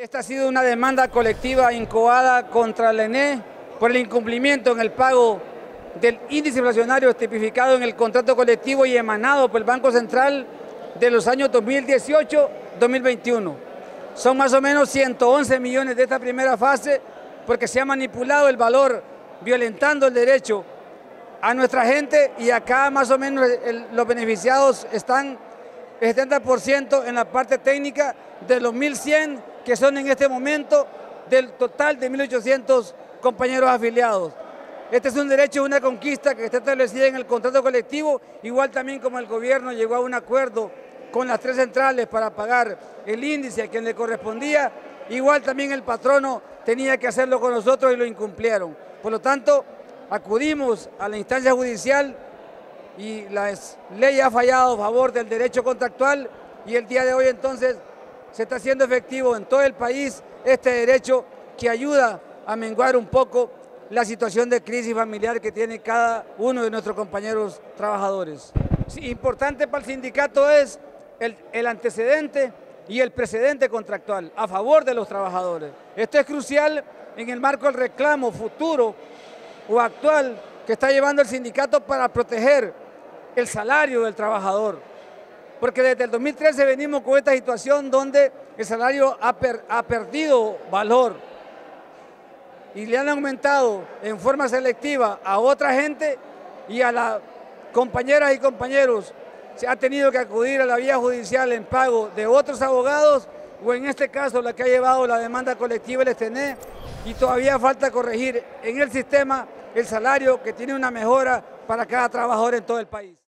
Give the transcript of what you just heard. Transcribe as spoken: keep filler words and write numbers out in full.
Esta ha sido una demanda colectiva incoada contra la E N E por el incumplimiento en el pago del índice inflacionario tipificado en el contrato colectivo y emanado por el Banco Central de los años dos mil dieciocho a dos mil veintiuno. Son más o menos ciento once millones de esta primera fase porque se ha manipulado el valor, violentando el derecho a nuestra gente, y acá más o menos el, los beneficiados están el setenta por ciento en la parte técnica de los mil cien que son en este momento del total de mil ochocientos compañeros afiliados. Este es un derecho, una conquista que está establecida en el contrato colectivo, igual también como el gobierno llegó a un acuerdo con las tres centrales para pagar el índice a quien le correspondía, igual también el patrono tenía que hacerlo con nosotros y lo incumplieron. Por lo tanto, acudimos a la instancia judicial y la ley ha fallado a favor del derecho contractual, y el día de hoy entonces se está haciendo efectivo en todo el país este derecho que ayuda a menguar un poco la situación de crisis familiar que tiene cada uno de nuestros compañeros trabajadores. Sí, importante para el sindicato es el, el antecedente y el precedente contractual a favor de los trabajadores. Esto es crucial en el marco del reclamo futuro o actual que está llevando el sindicato para proteger el salario del trabajador. Porque desde el dos mil trece venimos con esta situación donde el salario ha, per, ha perdido valor y le han aumentado en forma selectiva a otra gente, y a las compañeras y compañeros se ha tenido que acudir a la vía judicial en pago de otros abogados, o en este caso la que ha llevado la demanda colectiva el E N E, y todavía falta corregir en el sistema el salario que tiene una mejora para cada trabajador en todo el país.